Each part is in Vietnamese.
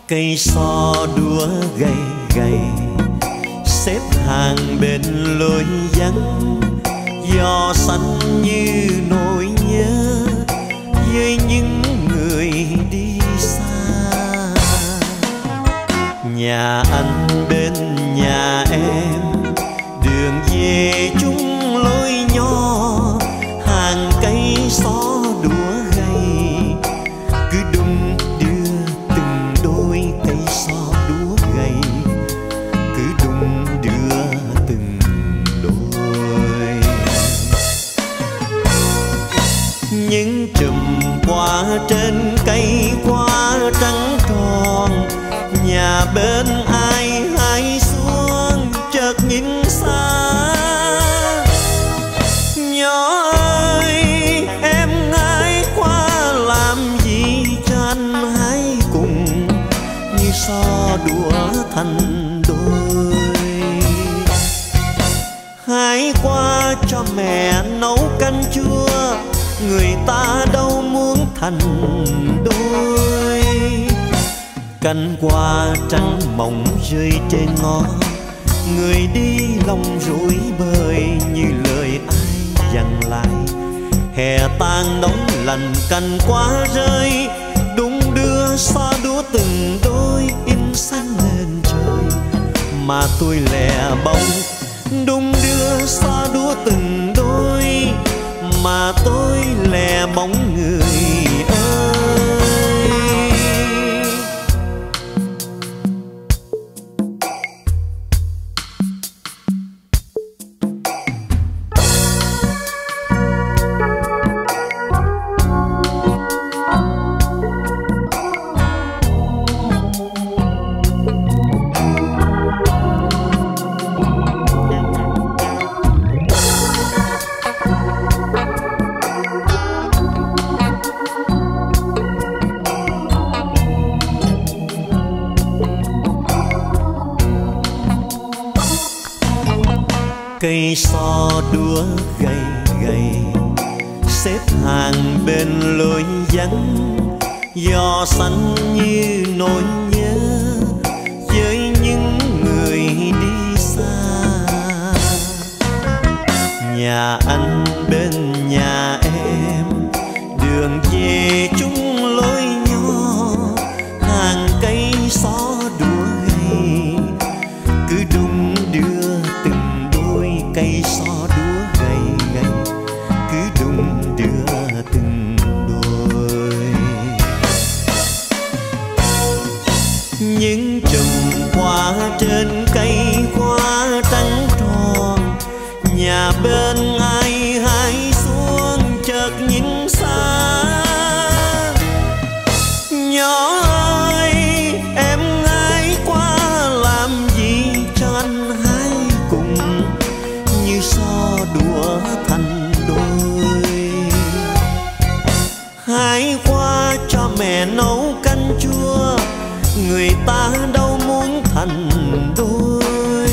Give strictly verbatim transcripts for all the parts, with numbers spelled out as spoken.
Cây so đúa gầy gầy xếp hàng bên lối vắng, gió xanh như nỗi nhớ với những người đi xa. Nhà anh bên nhà em, đường về chung lối nhỏ, hàng cây xó đúa gầy cứ đung đưa từng đôi cây xó đúa gầy, cứ đung đưa từng đôi. Những chùm hoa trên cây hoa trắng tròn, nhà bên ai hái xuống chợt nhìn xa. Nhỏ ơi em hái qua làm gì cho anh hái cùng, như so đũa thành đôi. Hái qua cho mẹ nấu canh chua, người ta đâu muốn thành đôi. Cánh hoa trắng mỏng rơi trên ngõ, người đi lòng rối bời như lời ai dặn lại. Hè tan nóng lạnh cành hoa rơi, đung đưa xóa đúa từng đôi in xanh lên trời. Mà tôi lẻ bóng đung đưa xóa đúa từng đôi, mà tôi lẻ bóng người ơi. Cây so đúa gầy gầy xếp hàng bên lối vắng, gió xanh như nỗi nhớ với những người đi xa. Nhà anh bên nhà em, đường về chung lối nhỏ, hàng cây xó đúa gầy cứ đung đưa từng cây xó đúa gầy gầy, cứ đung đưa từng đôi. Những chùm hoa trên cây hoa trắng tròn, nhà bên ai hái xuống chợt nhìn xa. Nhỏ ơi em hái qua làm gì cho anh hái cùng, như so đũa thành đôi. Hái qua cho mẹ nấu canh chua, người ta đâu muốn thành đôi.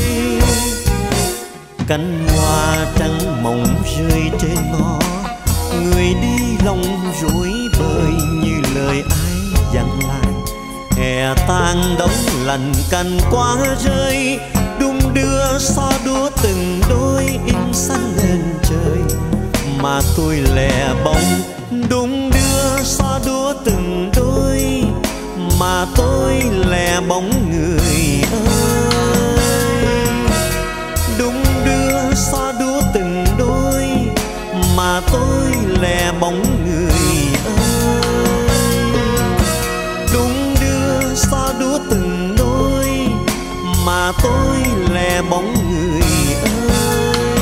Cánh hoa trắng mỏng rơi trên ngõ, người đi lòng rối bời như lời ai dặn lại. Hè tan đóng lạnh cành hoa rơi, đung đưa xóa đúa từng đôi in xanh lên trời. Mà tôi lẻ bóng đung đưa xóa đúa từng đôi, mà tôi lẻ bóng người ơi. Đung đưa xóa đúa từng đôi, mà tôi lẻ bóng người ơi. Đung đưa xóa đúa từng đôi, mà tôi lẻ bóng người ơi.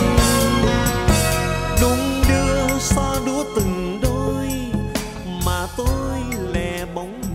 Đung đưa xóa đúa từng đôi, mà tôi lẻ bóng người.